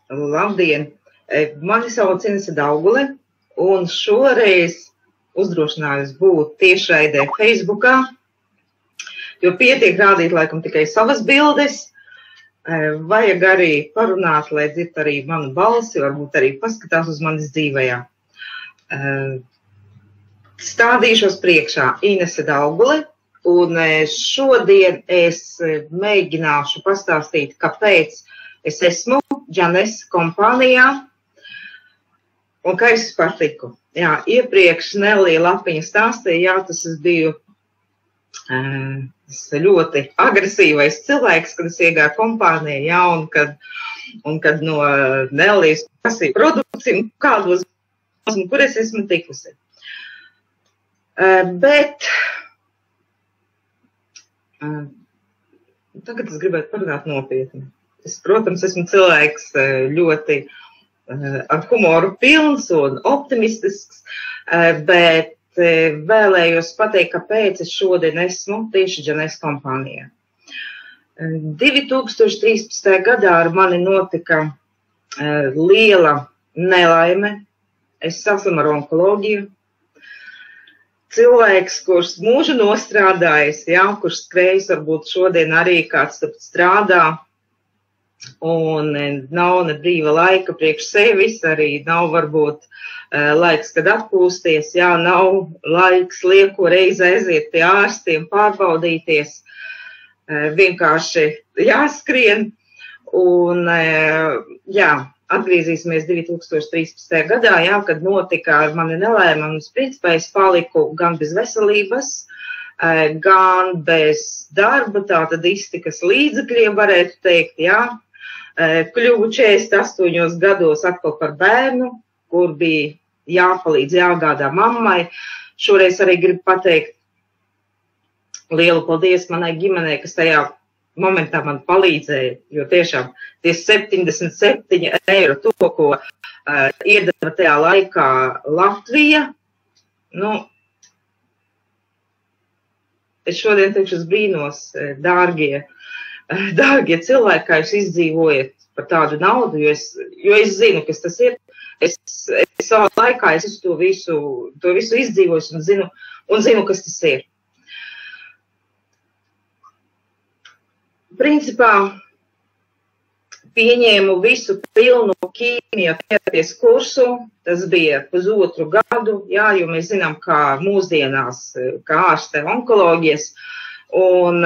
Labdien! Mani sauc Inese Daugule, un šoreiz uzdrošinājos būt tiešraidē Facebookā, jo pietiek rādīt laikam tikai savas bildes. Vajag arī parunāt, lai dzird arī manu balsi, varbūt arī paskatās uz manis dzīvajā. Stādīšos priekšā Inese Daugule, un šodien es mēģināšu pastāstīt, kāpēc es esmu Džanes kompānijā un kā es patiku. Jā, iepriekš Nelija Lapiņa stāstīja, jā, tas es biju ļoti agresīvais cilvēks, kad es iegāju kompānijā, jā, un kad no Nelijas prasīja produkciju, kādos, kur es esmu tikusi. Bet tagad es gribētu parunāt nopietni. Es, protams, esmu cilvēks ļoti ar humoru pilns un optimistisks, bet vēlējos pateikt, kāpēc es šodien esmu tieši Džanes kompānijā. 2013. gadā ar mani notika liela nelaime. Es saslimu ar onkoloģiju. Cilvēks, kurš mūžu nostrādājis, jā, kurš skrējis, varbūt šodien arī kāds tāpat strādā, un nav ne brīva laika priekš sevis, arī nav varbūt laiks, kad atpūsties, jā, nav laiks lieko reizi aiziet pie ārstiem, pārbaudīties, vienkārši jāskrien, un jā, atgriezīsimies 2013. gadā, jā, kad notika ar mani nelaime, un principā es paliku gan bez veselības, gan bez darba, tātad iztikas līdzekļiem varētu teikt, jā. Kļuvu 48 gados atkal par bērnu, kur bija jāpalīdz, jāgādā mammai. Šoreiz arī gribu pateikt lielu paldies manai ģimenei, kas tajā momentā man palīdzēja, jo tiešām tie 77 eiro to, ko iedeva tajā laikā Latvija, nu, es šodien teikšu, es brīnos, dārgie cilvēki, kā jūs izdzīvojat par tādu naudu, jo es zinu, kas tas ir. Es savā laikā es to visu izdzīvojis un zinu, kas tas ir. Principā pieņēmu visu pilnu ķīmioterapijas kursu, tas bija pusotru gadu, jā, jo mēs zinām, kā mūsdienās, kā ārste onkoloģijas, un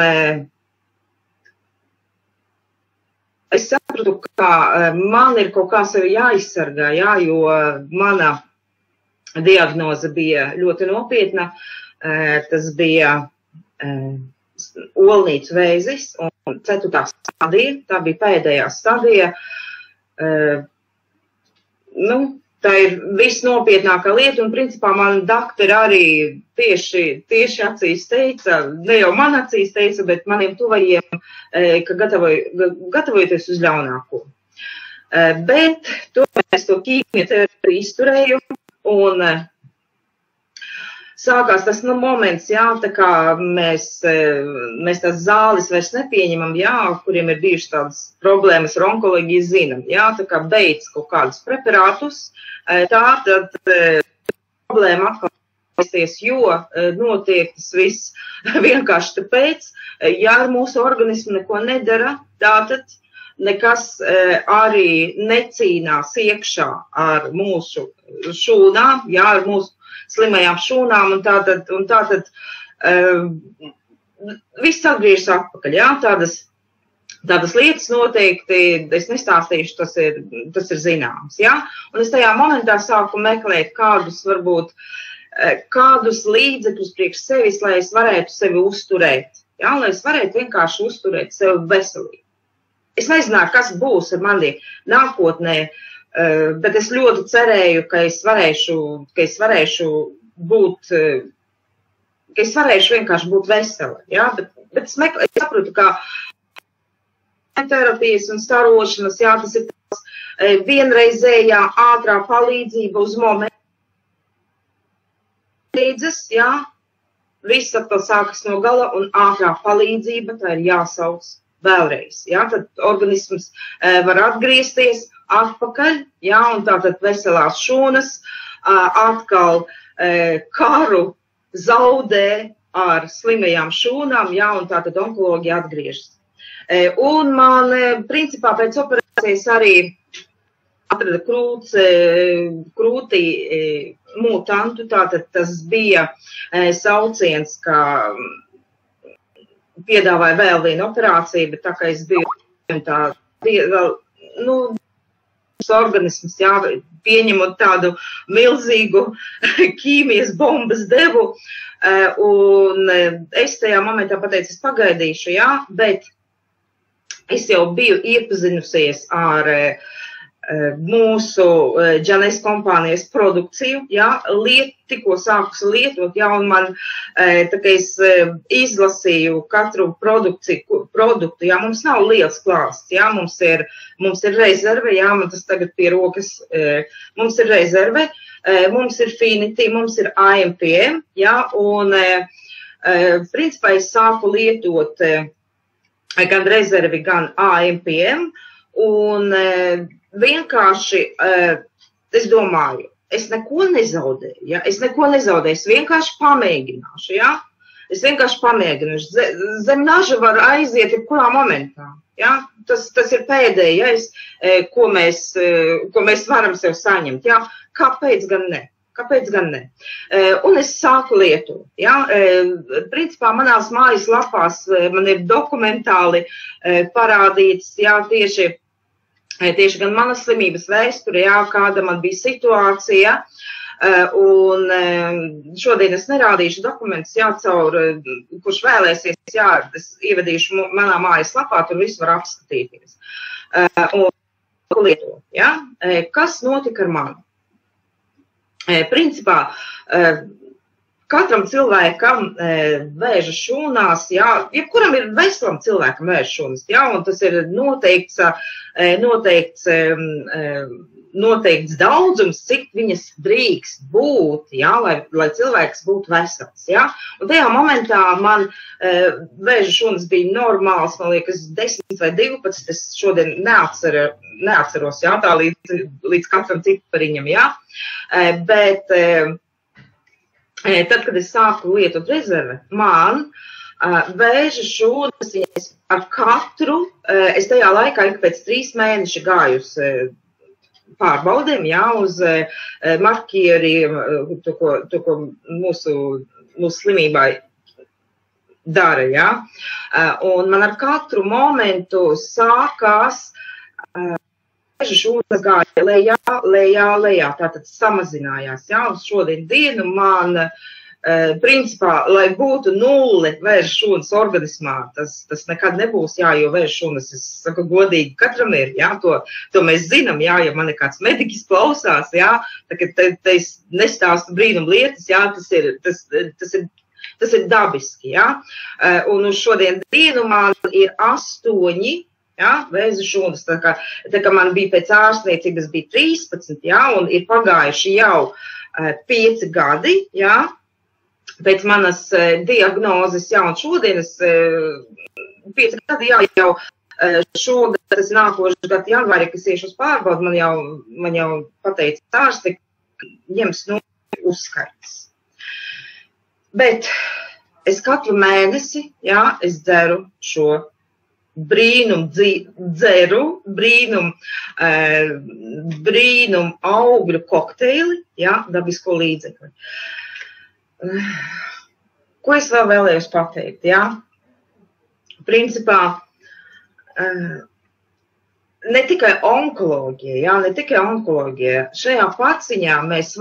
es sapratu, ka man ir kaut kā sevi jāizsargā, jā, jo mana diagnoze bija ļoti nopietna, tas bija olnīcu vēzis un 4. stadija, tā bija pēdējā stadija. Nu, tā ir visnopietnākā lieta, un principā man doktori arī tieši acīs teica, ne jau man acīs teica, bet maniem tuvajiem, ka gatavojoties uz ļaunāko. Bet tomēr es to ķīmioterapiju izturēju, un sākās tas moments, jā, tā kā mēs tās zāles vairs nepieņemam, jā, kuriem ir bijušas tādas problēmas ar onkoloģiju, zinām, jā, tā kā beidz kaut kādus preparātus, tā tad problēma atkal attīsties, jo notiek tas viss vienkārši tāpēc, ja ar mūsu organismu neko nedara, tātad nekas arī necīnās iekšā ar mūsu šūnām, jā, ar mūsu slimajām šūnām, un tātad viss atgriežas atpakaļ, jā, tādas lietas noteikti, es nestāstīšu, tas ir zināms, jā, un es tajā momentā sāku meklēt kādus līdzekļus priekš sevis, lai es varētu sevi uzturēt, jā, lai es varētu vienkārši uzturēt sevi veselību. Es nezināju, kas būs ar mani nākotnē, bet es ļoti cerēju, ka es varēšu vienkārši būt vesela, jā, bet es saprotu, ka terapijas un starošanas, jā, tas ir tās vienreizējā ātrā palīdzība uz momentu līdzes, jā, viss atkal sākas no gala un ātrā palīdzība, tā ir jāsauc, vēlreiz. Ja? Tad organisms var atgriezties atpakaļ, ja? Un tātad veselās šūnas atkal karu zaudē ar slimajām šūnām, ja? Un tātad onkoloģija atgriežas. Un man, principā, pēc operācijas arī atrada krūtī mutantu, tātad tas bija sauciens, ka piedāvāja vēl vienu operāciju, bet tā kā es biju organisms, jā, pieņemot tādu milzīgu ķīmijas bombas devu, un es tajā momentā pateicu, es pagaidīšu, jā, bet es jau biju iepazinusies ar mūsu Džanes kompānijas produkciju, jā, tikko sākusi lietot, jā, un man, tā kā es izlasīju katru produktu, jā, mums nav liels klāsts, jā, mums ir rezerve, jā, man tas tagad pie rokas, mums ir rezerve, mums ir Finity, mums ir AMPM, jā, un, principā es sāku lietot gan rezervi, gan AMPM, un vienkārši, es domāju, es neko nezaudēju, ja? Es vienkārši pamēģināšu, ja? Es vienkārši pamēģināšu. Zem naža var aiziet jebkurā momentā, ja? Tas ir pēdējais, ko mēs varam sev saņemt, ja? Kāpēc gan ne? Un es sāku lietot, ja? Principā manās mājas lapās man ir dokumentāli parādīts, ja, tieši gan manas slimības vēsture, jā, kāda man bija situācija, un šodien es nerādīšu dokumentus, jā, kurš vēlēsies, jā, es ievedīšu manā mājas lapā, tur visu var apskatīties. Un lietot, jā, kas notika ar mani? Principā, katram cilvēkam vēža šūnās, jā, jebkuram ir veselam cilvēkam vēža šūnas, jā, un tas ir noteikts daudzums, cik viņas drīkst būt, jā, lai cilvēks būtu vesels, jā. Un tajā momentā man vēža šūnas bija normāls, man liekas, 10 vai 12, es šodien neatceros, jā, tā līdz katram cipariņam, jā. Bet tad, kad es sāku lietot rezervi, man vēža šūnas, viņas ar katru, es tajā laikā ik pēc 3 mēneši gāju uz pārbaudēm, jā, uz marķieriem, to, ko mūsu slimībai dara, jā. Un man ar katru momentu sākās vēža šūnas gāja lejā, tātad samazinājās, jā, uz šodien dienu man, principā, lai būtu 0 vēža šūnas organismā, tas nekad nebūs, jā, jo vēža šūnas, es saku godīgi, katram ir, jā, to mēs zinām, jā, ja man ir kāds mediķis klausās, jā, te es nestāstu brīnum lietas, jā, tas ir dabiski, jā, un uz šodien dienu man ir 8, jā, vēža šūnas, tā kā man bija pēc ārstniecības bija 13, jā, un ir pagājuši jau 5 gadi, jā, pēc manas diagnozes, jā, un šodien es 5 gadi, jā, jau šogad, tas nākošais gadu janvārī, kas iešu uz pārbaudu, man jau pateica ārsti, ņems uzskaits. Bet es katru mēnesi, jā, es dzeru šo brīnum augļu kokteili, jā, dabisko līdzekli. Ko es vēl vēlējos pateikt, jā? Principā, ne tikai onkoloģija, jā, ne tikai onkoloģija, šajā paciņā mēs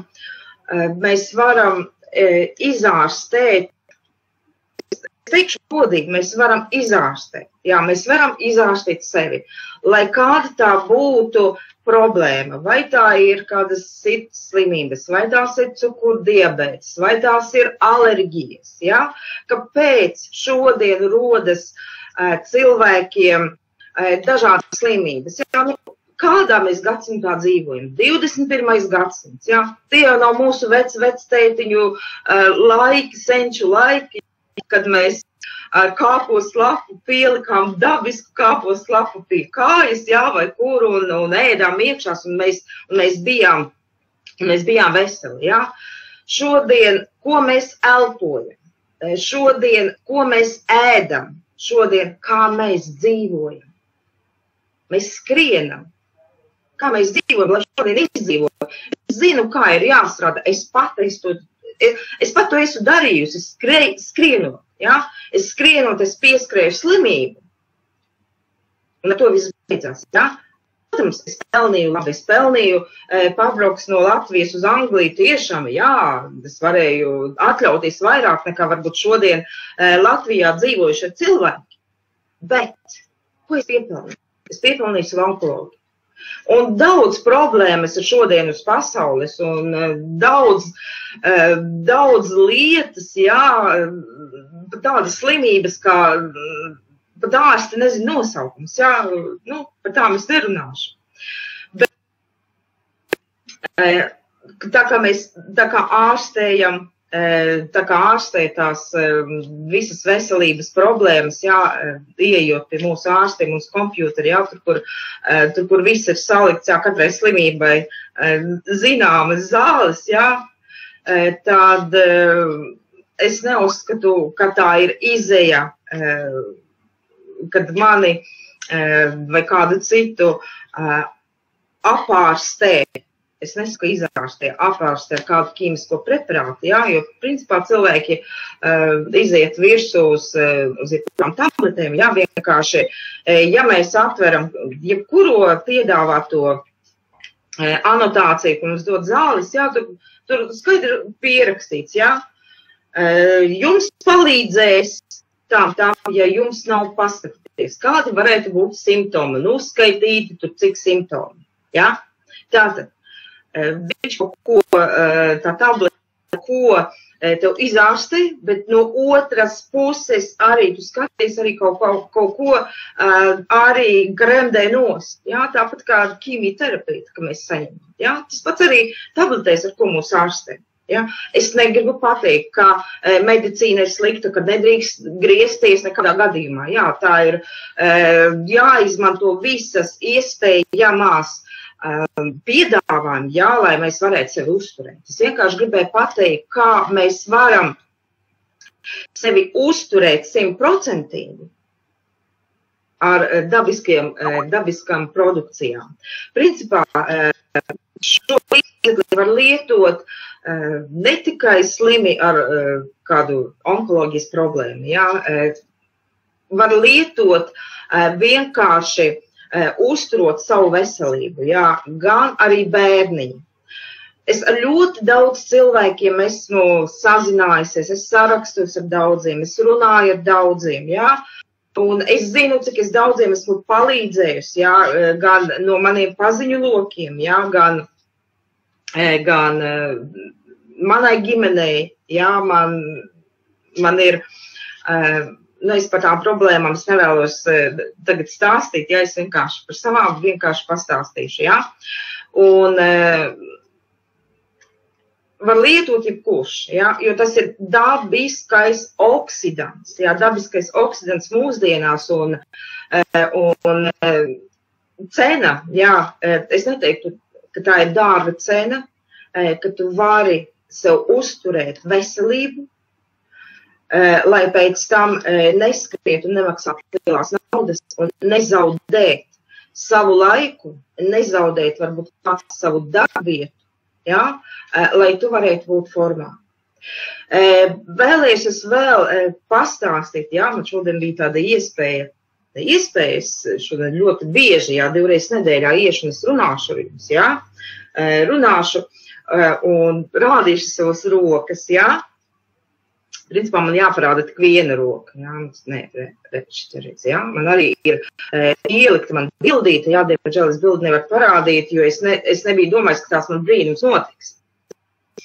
varam izārstēt, es teikšu godīgi, mēs varam izārstēt, jā, mēs varam izārstīt sevi, lai kāda tā būtu problēma, vai tā ir kādas sirds slimības, vai tās ir cukurdiabetes, vai tās ir alerģijas, jā, kāpēc šodien rodas cilvēkiem dažādas slimības, jā, kādā mēs gadsimtā dzīvojam, 21. gadsimts, jā, tie jau nav mūsu vectētiņu laiki, senču laiki, kad mēs ar kāpostu lapu pielikām dabisku kāpostu lapu pie kājas, jā, vai kur, un ēdām iekšās, un mēs bijām veseli, jā. Šodien, ko mēs elpojam, šodien, ko mēs ēdam, šodien, kā mēs dzīvojam. Mēs skrienam, kā mēs dzīvojam, lai šodien izdzīvojam. Es zinu, kā ir jāstrādā. Es pat to esmu darījusi, es skrienot, ja? Es skrienot, es pieskrēju slimību. Un ar to viss beidzās, ja? Protams, es pelnīju pabrauks no Latvijas uz Angliju tiešām, jā, es varēju atļauties vairāk nekā varbūt šodien Latvijā dzīvojuši cilvēki. Bet, ko es piepelnīju? Es piepelnīju savu onkoloģiju. Un daudz problēmas ir šodien uz pasaules, un daudz lietas, jā, tādas slimības, kā pat ārsti nezinu nosaukums, jā, nu, par tām es nerunāšu. Bet, tā kā ārstē tās visas veselības problēmas, jā, ieejot pie mūsu ārstiem, mūsu kompjūteri, jā, tur, kur viss ir salikts, jā, katrai slimībai zināmas zāles, jā, tad es neuzskatu, ka tā ir izeja, kad mani vai kādu citu apārstē. Es nesaku izārstē, apārstē ar kādu ķīmisko preparātu, jā, jo principā cilvēki iziet virsū uz tām tabletēm, jā, vienkārši, ja mēs atveram jebkuro piedāvāto anotāciju, ko mums dod zāles, jā, tur skaidri pierakstīts, jā, jums palīdzēs tām, ja jums nav paskatīties, kādi varētu būt simptomi, nu, skaitīti tur cik simptomi, jā, tātad. Viņš kaut ko, tā tableta, ko tev izārstē, bet no otras puses arī tu skaties arī kaut ko arī gremdē nost. Jā, tāpat kā ķīmijterapija, ka mēs saņemam. Jā, tas pats arī tabletēs, ar ko mūs ārstē. Jā. Es negribu pateikt, ka medicīna ir slikta, ka nedrīkst griezties nekādā gadījumā. Jā, tā ir jāizmanto visas iespējamās piedāvājumi, jā, lai mēs varētu sevi uzturēt. Es vienkārši gribēju pateikt, kā mēs varam sevi uzturēt 100% ar dabiskām produkcijām. Principā šo līdzekli var lietot ne tikai slimi ar kādu onkoloģijas problēmu, jā, var lietot vienkārši uzturot savu veselību, jā, gan arī bērniņu. Es ar ļoti daudz cilvēkiem esmu sazinājusies, es sarakstos ar daudziem, es runāju ar daudziem, jā, un es zinu, cik es daudziem esmu palīdzējusi, jā, gan no maniem paziņu lokiem, jā, gan manai ģimenei, jā, man ir, es par tām problēmām es nevēlos tagad stāstīt, ja es vienkārši par savām vienkārši pastāstīšu, ja? Un var lietot jebkurš, ja? Jo tas ir dabiskais oksidants, ja? Dabiskais oksidants mūsdienās un cena, ja? Es neteiktu, ka tā ir dārga cena, ka tu vari sev uzturēt veselību, lai pēc tam neskriet un nemaksāt lielās naudas un nezaudēt savu laiku, nezaudēt varbūt pats savu darbvietu, ja, lai tu varētu būt formā. Vēlēs es vēl pastāstīt, ja, man šodien bija tāda iespējas šodien ļoti bieži, ja, 2 reizes nedēļā iešu un es runāšu ar jums, ja, runāšu un rādīšu savas rokas, ja. Principā man jāparāda tik viena roka, jā, redz, jā, man arī ir ielikta man bildīta, jā, diemžēl es bildi nevaru parādīt, jo es nebiju domājis, ka tās man brīnums notiks.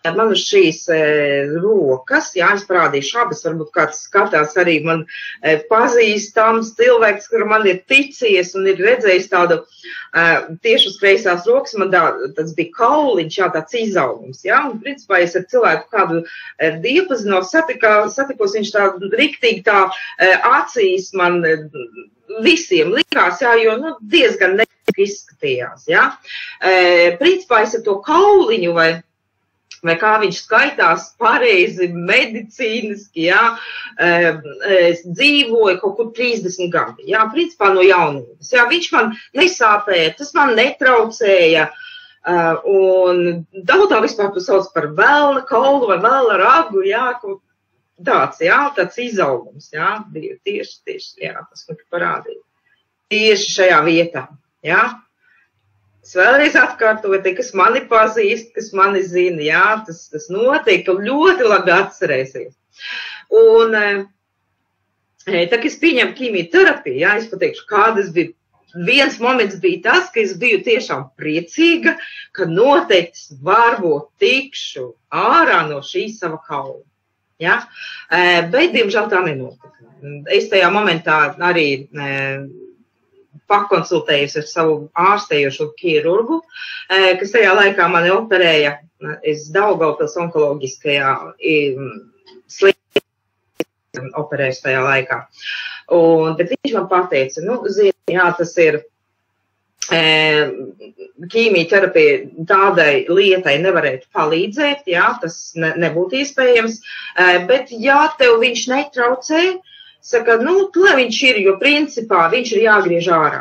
man uz šīs rokas, jā, es parādīšu abas, varbūt kāds skatās arī man pazīstams cilvēks, kur man ir ticies un ir redzējis tādu tieši uz kreisās rokas, man tas bija kauliņš, jā, tāds izaugums, jā, un principā es ar cilvēku kādu diepazinos satikos, viņš tā riktīgi tā acīs man visiem likās, jā, jo, nu, diezgan izskatījās, jā. Principā es ar to kauliņu vai kā viņš skaitās pareizi medicīniski, jā, es dzīvoju kaut kur 30 gadi, jā, principā no jaunības, jā, viņš man nesāpēja, tas man netraucēja, un daudz vispār to sauc par velna kaulu vai velna ragu, jā, kaut tāds, jā, tāds izaugums, jā, bija tieši, jā, tas man parādīja, tieši šajā vietā. Jā, es vēlreiz atkārtoju, kas mani pazīst, kas mani zina, jā, tas noteikti ļoti labi atcerēsies. Un, tā, ka es pieņemu ķīmijterapiju, jā, es pateikšu, kādas bija, viens moments bija tas, ka es biju tiešām priecīga, ka noteikti varbūt tikšu ārā no šī sava kaula, jā, bet, diemžēl, tā nenotika. Es tajā momentā arī pakonsultējusi ar savu ārstējošo ķirurgu, kas tajā laikā mani operēja, es Daugavpils onkoloģiskajā slimnīcā operēju tajā laikā. Bet viņš man pateica, nu, zini, jā, tas ir ķīmijterapija tādai lietai nevarētu palīdzēt, jā, tas nebūtu iespējams, bet jā, tev viņš netraucē, saka, nu, lai viņš ir, jo principā viņš ir jāgriež ārā.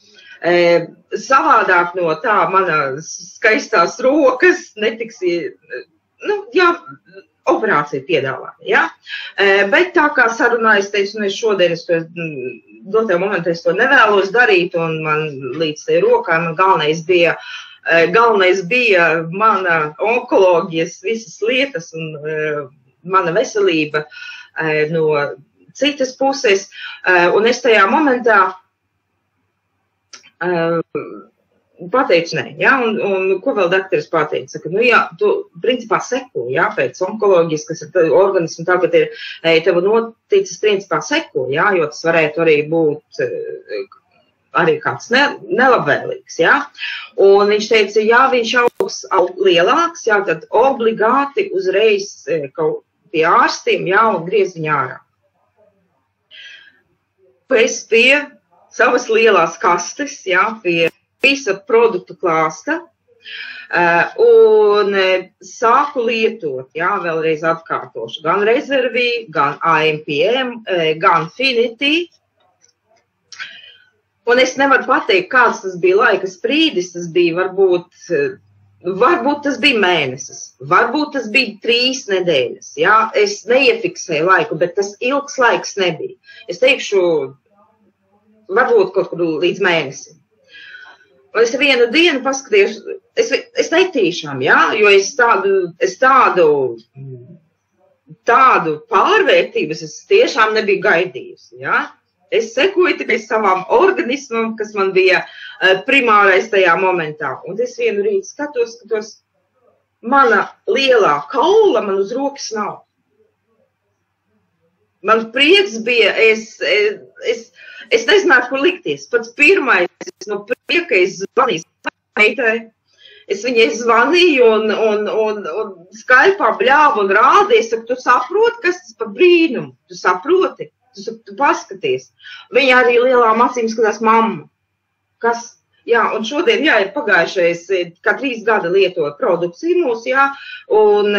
Savādāk no tā manas skaistās rokas netiks, nu, jā, operācija piedāvā, jā. Bet tā kā sarunā es teicu, nu, šodien es to, dotajā momentā es to nevēlos darīt, un man līdz tai rokām galvenais bija mana onkoloģijas visas lietas un mana veselība no citas puses, un es tajā momentā pateicu nē, jā, un ko vēl dakteris pateica, ka, nu jā, tu principā seko, jā, pēc onkoloģijas, kas ir organismu tagad ir, tev noticis principā seko, jā, jo tas varētu arī būt arī kāds nelabvēlīgs, jā, un viņš teica, jā, viņš augs lielāks, jā, tad obligāti uzreiz kaut pie ārstiem, jā, un griez viņu ārā. Es pie savas lielās kastes, jā, pie visa produktu klāsta, un sāku lietot, jā, vēlreiz atkārtošu, gan rezervī, gan AMPM, gan Finity. Un es nevaru pateikt, kāds tas bija laika sprīdis, tas bija varbūt tas bija mēnesis, varbūt tas bija 3 nedēļas, jā, es neiefiksēju laiku, bet tas ilgs laiks nebija. Es teikšu, varbūt kaut kur līdz mēnesim. Un es vienu dienu paskatījos, es netīšām, jā, jo es tādu pārvērtības es tiešām nebiju gaidījusi, jā. Es sekoju tikai savam organismam, kas man bija primārais tajā momentā. Un es vienu rītu skatos, mana lielā kaula man uz rokas nav. Man prieks bija, es nezināju, kur likties. Pats pirmais, no prieka es zvanīju meitai. Es viņai zvanīju un Skype'ā bļāvu un rādīju. Es saku, tu saproti, kas tas par brīnumu? Tu saproti? Tu paskaties. Viņa arī lielām acīm skatās mamma. Kas? Jā, un šodien, jā, ir pagājušais, kā 3 gadi lietot produkciju mūsu, jā, un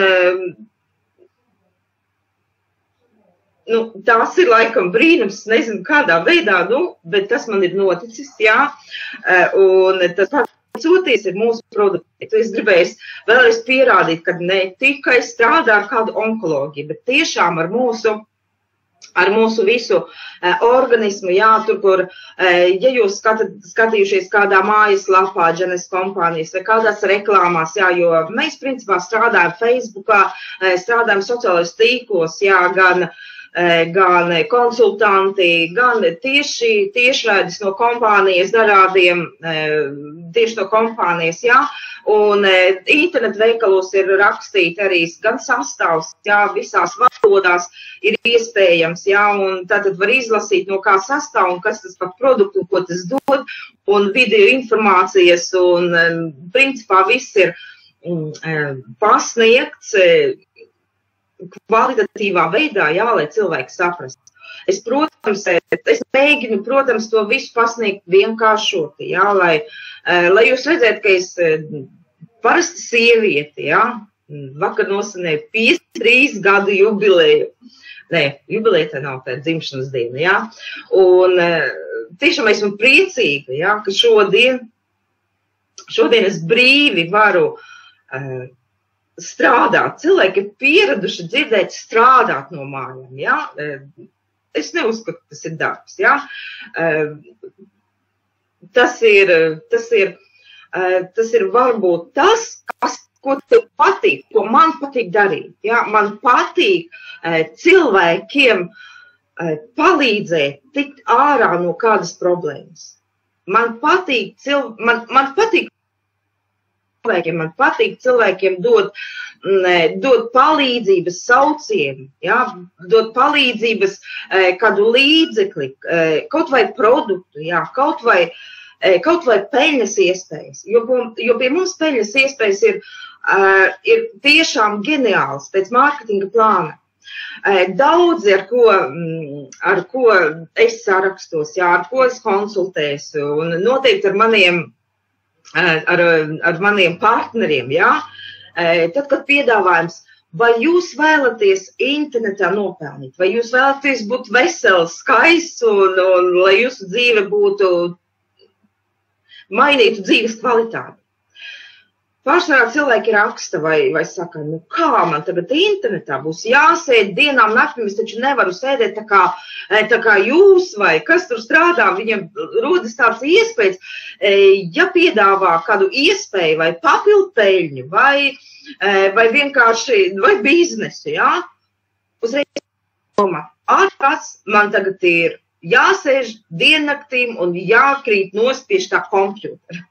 nu, tās ir laikam brīnums, nezinu kādā veidā, nu, bet tas man ir noticis, jā, un tas pateicoties ir mūsu produkti. Es gribēju vēlreiz pierādīt, ka ne tikai strādā ar kādu onkoloģiju, bet tiešām ar mūsu visu organismu, jā, tur, kur, ja jūs skatījušies kādā mājaslapā, Dženes kompānijas vai kādās reklāmās, jā, jo mēs principā strādājam Facebookā, strādājam sociālajos tīklos, jā, gan gan konsultanti, gan tiešraides no kompānijas darādiem, tieši no kompānijas, jā. Un internetu veikalos ir rakstīti arī gan sastāvs, jā, visās valodās ir iespējams, jā, un tātad var izlasīt, no kā sastāv un kas tas par produktu, ko tas dod, un video informācijas, un principā viss ir pasniegts kvalitatīvā veidā, jā, lai cilvēki saprast. Es mēģinu, protams, to visu pasniegt vienkāršoti, jā, lai jūs redzētu, ka es parasti sievieti, jā, vakar nosvinēju 53 gadu jubileju. Nē, jubileja tā nav tā dzimšanas diena, jā. Un tiešām esmu priecīga, jā, ka šodien es brīvi varu strādāt. Cilvēki ir pieraduši dzirdēt strādāt no mājām, jā. Es neuzskatu, ka tas ir darbs, jā. Tas ir varbūt tas, ko tev patīk, ko man patīk darīt, jā. Man patīk cilvēkiem palīdzēt tikt ārā no kādas problēmas. Man patīk cilvēkiem dot palīdzības saucienu, jā, dot palīdzības kādu līdzekli, kaut vai produktu, jā, kaut vai peļņas iespējas, jo pie mums peļņas iespējas ir tiešām ģeniāls pēc mārketinga plāna. Daudzi, ar ko es sarakstos, jā, ar ko es konsultēšu, un noteikti ar maniem partneriem, jā, tad, kad piedāvājums, vai jūs vēlaties internetā nopelnīt, vai jūs vēlaties būt vesels, skaists, un lai jūsu dzīve mainītu dzīves kvalitāti. Pārsvarā cilvēki raksta vai saka, nu kā man tagad internetā būs jāsēd dienām naktīm, es taču nevaru sēdēt tā kā jūs vai kas tur strādā, viņam rodas tāds iespējas, ja piedāvā kādu iespēju vai papildu peļņu vai vienkārši, vai biznesu, jā, uzreiz domā, ārpats man tagad ir jāsēž diennaktīm un jākrīt nost pie tā kompjutera.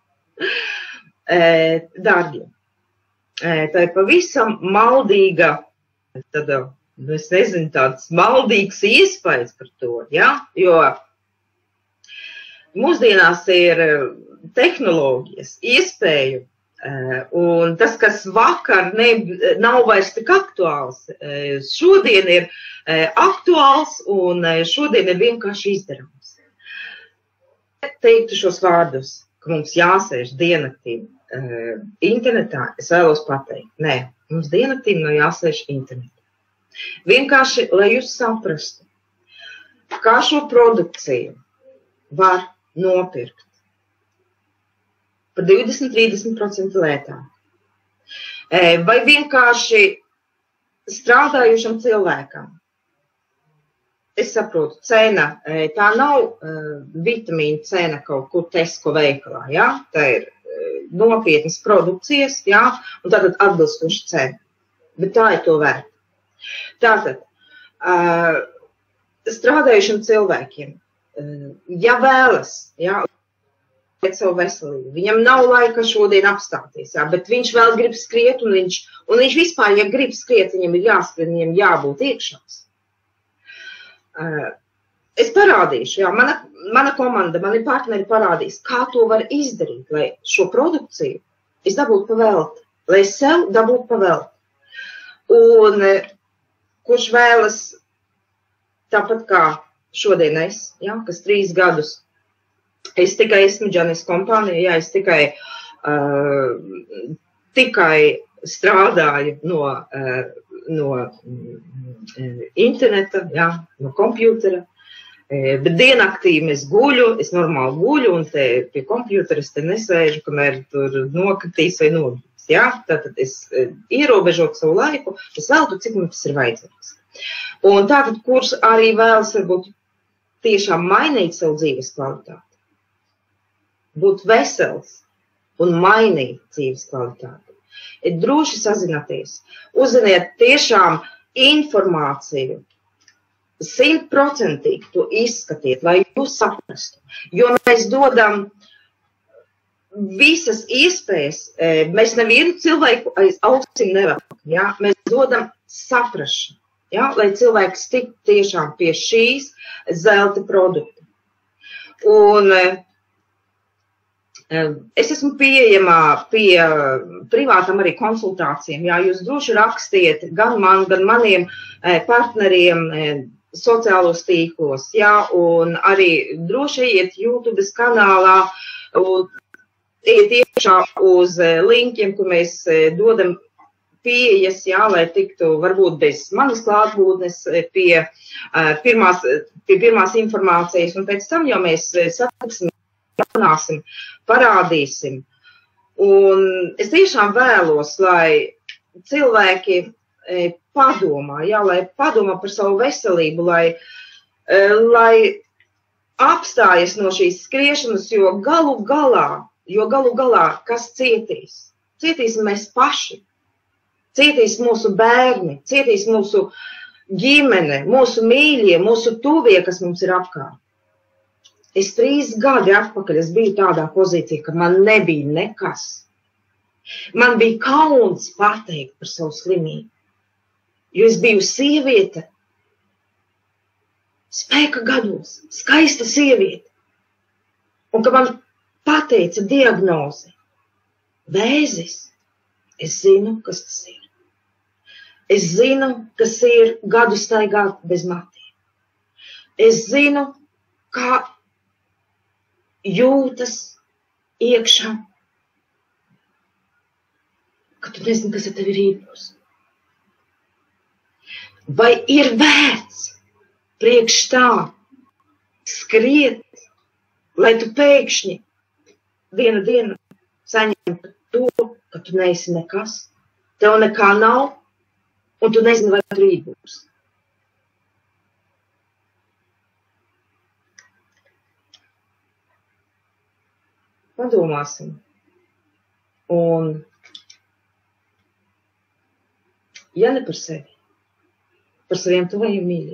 Dārgie, tā ir pavisam maldīga, es nezinu, tāds maldīgs iespējas par to, ja? Jo mūsdienās ir tehnoloģijas, iespēju, un tas, kas vakar nav vairs tik aktuāls, šodien ir aktuāls un šodien ir vienkārši izdarāms. Teiktu šos vārdus, ka mums jāsēž diennaktīm internetā, es vēlos pateikt, nē, mums diennaktīm nav jāsēž internetā. Vienkārši, lai jūs saprastu, kā šo produkciju var nopirkt par 20–30% lētāk. Vai vienkārši strādājušam cilvēkam. Es saprotu, cena, tā nav vitamīna cena kaut kur Tesco veikalā, jā? Tā ir nopietnas produkcijas, jā, un tātad atbilstoša cena. Bet tā ir to vērta. Tātad, strādājušiem cilvēkiem, ja vēlas, jā, savu veselību, viņam nav laika šodien apstāties, jā, bet viņš vēl grib skriet, un viņš vispār, ja grib skriet, viņam ir jāskrien, viņam jābūt iekšās. Es parādīšu, jā, mana komanda, mani partneri parādīs, kā to var izdarīt, lai šo produkciju es dabūtu pavelti, lai es sev dabūtu pavelti. Un kurš vēlas tāpat kā šodien es, jā, kas 3 gadus, es tikai esmu Džanis kompānija, jā, es tikai strādāju no interneta, jā, no kompjutera. Bet diennaktīm es guļu, es normāli guļu, un te pie kompjutera es te nesēžu, kamēr tur nokritīs vai nodīs, jā? Tātad es ierobežotu savu laiku, es veltu, cik man tas ir vajadzīgs. Un tātad, kurš arī vēlas varbūt tiešām mainīt savu dzīves kvalitāti, būt vesels un mainīt dzīves kvalitāti. Droši sazināties, uzziniet tiešām informāciju. 100% to izskatiet, lai jūs saprastu. Jo mēs dodam visas iespējas, mēs nevienu cilvēku aiz ausīm nevelkam, ja? Mēs dodam saprašanu, ja? Lai cilvēks tik tiešām pie šīs zelta produkta. Un es esmu pieejamā pie privātam arī konsultācijām, ja? Jūs droši rakstiet gan man, gan maniem partneriem sociālos tīklos, ja? Un arī droši iet YouTube kanālā, iet iekšā uz linkiem, kur mēs dodam pieejas, jā, lai tiktu varbūt bez manas klātbūtnes pie pirmās informācijas, un pēc tam jau mēs satiksim, runāsim, parādīsim. Un es tiešām vēlos, lai cilvēki padomā, jā, lai padomā par savu veselību, lai apstājas no šīs skriešanas, jo galu galā, kas cietīs? Cietīsim mēs paši, cietīs mūsu bērni, cietīs mūsu ģimene, mūsu mīļie, mūsu tuvie, kas mums ir apkārt. Es 3 gadi atpakaļ biju tādā pozīcijā, ka man nebija nekas. Man bija kauns pateikt par savu slimību, jo es biju sieviete, spēka gados, skaista sieviete. Un ka man pateica diagnozi vēzis, es zinu, kas tas ir. Es zinu, kas ir gadu staigāt bez matiem. Es zinu, kā jūtas iekšā, ka tu nezini, kas ar tevi rīpos. Vai ir vērts priekš tā skriet, lai tu pēkšņi vienu dienu saņemtu to, ka tu neesi nekas, tev nekā nav, un tu nezini, vai tu rīt būs. Padomāsim. Un, ja ne par sevi, par saviem tuvajiem mīļiem,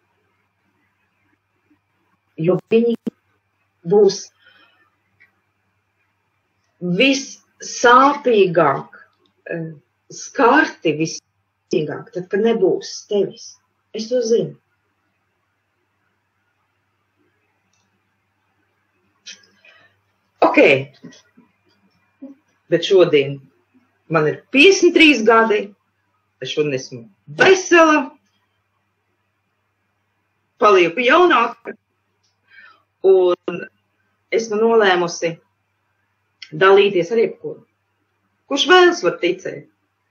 jo viņi būs vissāpīgāk, skarti vissāpīgāk, tad, kad nebūs tevis. Es to zinu. Ok, bet šodien man ir 53 gadi, es šodien esmu vesela, palieku jaunāka, un esmu nolēmusi dalīties ar jebkuru. Kurš vēlas, var ticēt.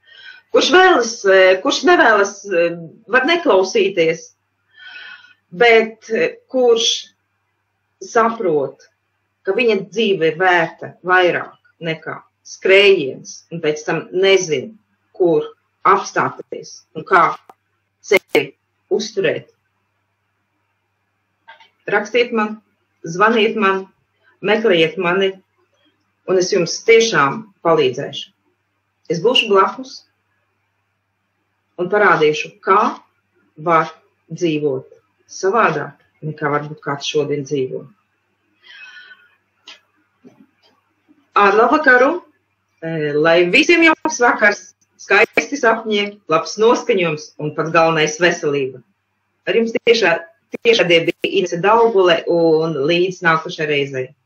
Kurš nevēlas, var neklausīties, bet kurš saprot, ka viņa dzīve ir vērta vairāk nekā skrējiens, un pēc tam nezin, kur apstāties un kā sevi uzturēt. Rakstiet man, zvaniet man, meklējiet mani, un es jums tiešām palīdzēšu. Es būšu blakus un parādīšu, kā var dzīvot savādāk, nekā varbūt kāds šodien dzīvo. Ar labu vakaru, lai visiem jauks vakars, skaisti sapņi, labs noskaņums un pats galvenais veselība. Ar jums tiešādie bija Inese Daugule un līdz nākošai reizei.